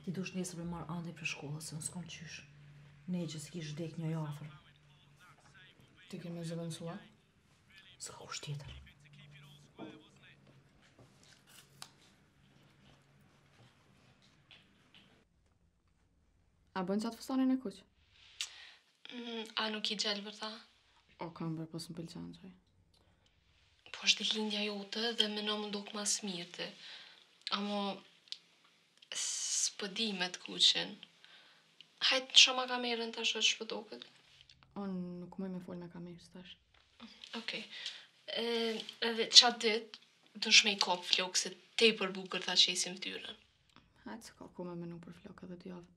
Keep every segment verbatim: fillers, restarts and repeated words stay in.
Ti dush nesër me marrë Andej për shkollës, se në s'kom qysh. Ne që s'kish vdek një afër. Ti ke me zëvendësua? S'ka kush tjetër. A bën qatë fëstanin e kuq? Mm, a nuk i gjelë për ta? O, kam bërë, pos më pëlqan qaj. Po është lindja jote dhe më në më ndok mas mirë ti. Amo, s'po di me të kuqin. Hajtë shama kamerën tash është shpëtoket. Unë nuk mëj me fol me kamerës tash. Okej. Okay. Edhe qatë dit, dush me i kop flokë se te për bukër ta qesim tyren. Hajtë s'ka ku me menu për flokë edhe t'javë.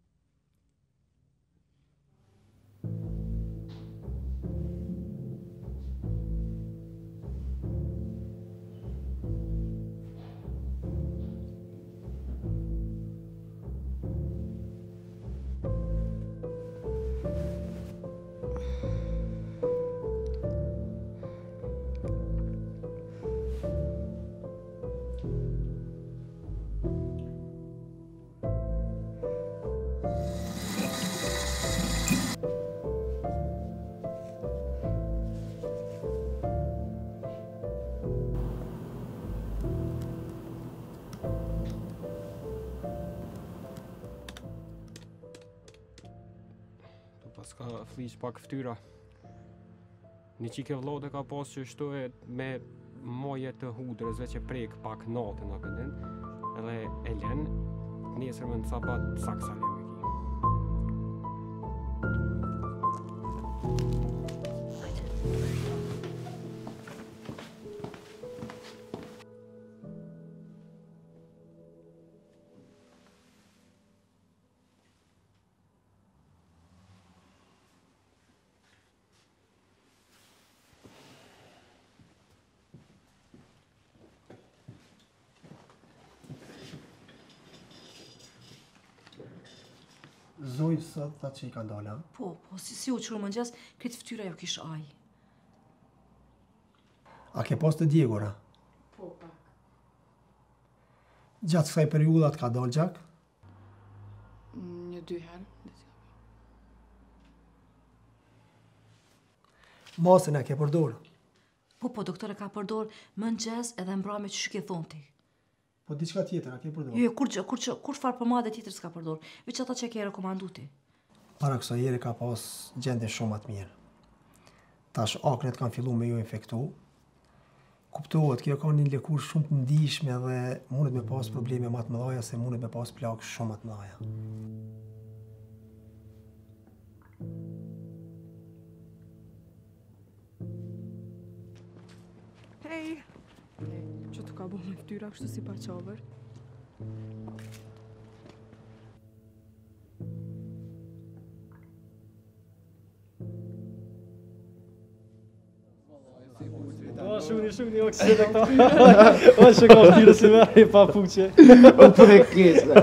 Pas ka flish pak ftyra. Një qike vllot e ka pas që shtoje me moje të hudrësve që prek pak natën a këndin, edhe e len, nesër më në sabat saksa le me ki. Zoj sot ta që i ka ndala? Po, po, si si u qërë mëngjes, këtë ftyra jo kish aj. A ke pas të djegora? Po, pak. Gjatë kësaj periudat ka dal gjak? Një dy herë. Masën e ke përdor? Po, po, doktore ka përdor mëngjes edhe mbrëmje që shke thonë ti. Po diçka tjetër a ke përdor? Jo, jo, kur gjë, kur gjë, kur farë pomade tjetër s'ka përdor, veç ata që ke rekomandu ti. Para kësaj here ka pas gjendje shumë më të mirë. Tash aknet kanë fillu me ju infektu. Kuptohet, kjo ka një lëkurë shumë të ndihshme dhe mundet me pas probleme më të mëdha se mundet me pas plagë shumë më të mëdha. Hej! Që të ka bo me ftyra kështu si pa qabër? O, shumë, shumë një oksit e këta. O, që ka ftyre si me e pa puqe. O, për e kesë.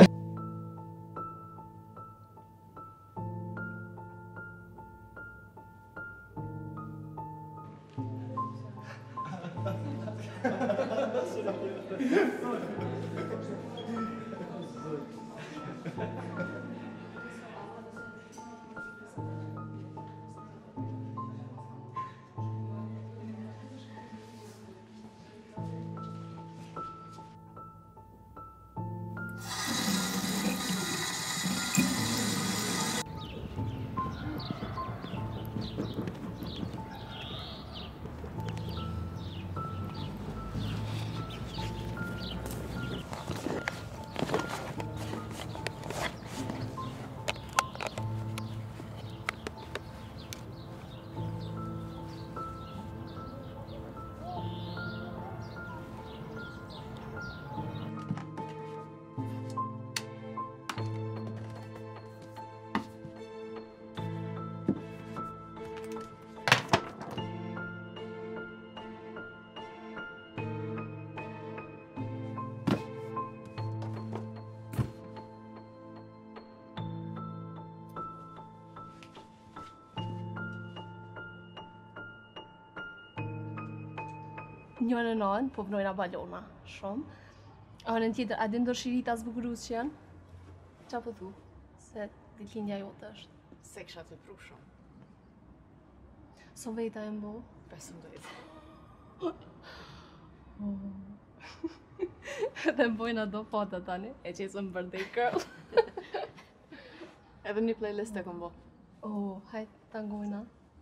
Njërë në nënë, po pënojna balona, shumë. Anën tjetër, a din dërshirita zbukurus që janë? Qa po thu? Se ditëlindja jote është. Se kisha të pru shumë. So vejta e mbo? pesëmbëdhjetë. Dhe mbojnë do foto tani, e që isë më birthday girl. Edhe një playlist e kom bo. Oh, hajt, ta ngojna.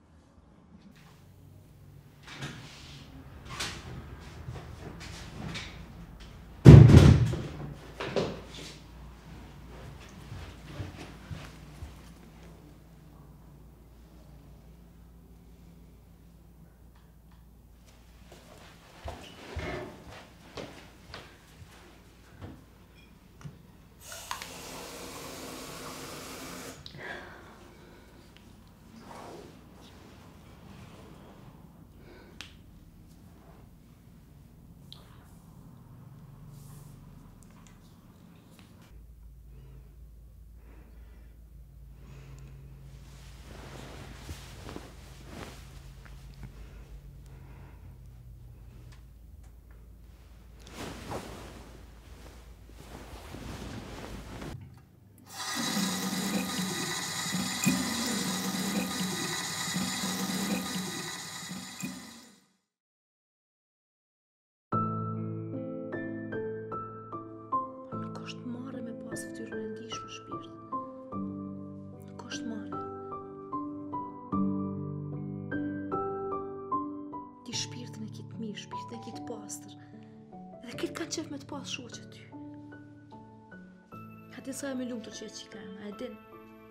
Nuk është marrë me pas ftyrën e ndishme shpirt. Nuk është marrë. Ti shpirtin e kitë mirë, shpirtin e kitë pastër. Edhe këtë kanë qef me të pas shoqe ty. Ka ti sa e me lumë të që e qika e e din.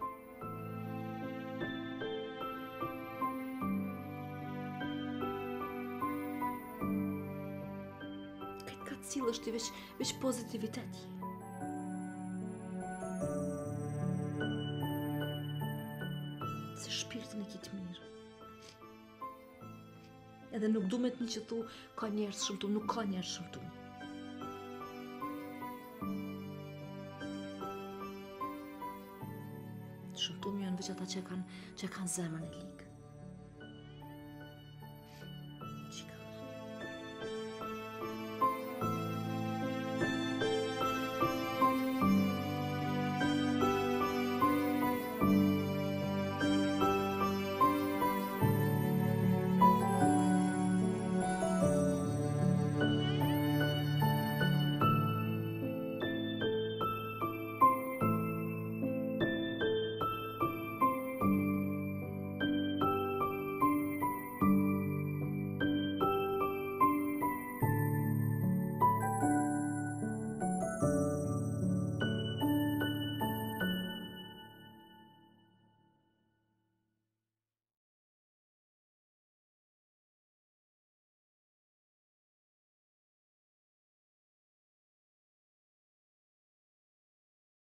Këtë ka të cilë është i veç, veç pozitivitet. Se shpirtin e kitë mirë. Edhe nuk du me të një që thu ka njerës shëmtu, nuk ka njerës shëmtu. Shëmtu më janë veç ata që kanë, që kanë zemrën e ligë.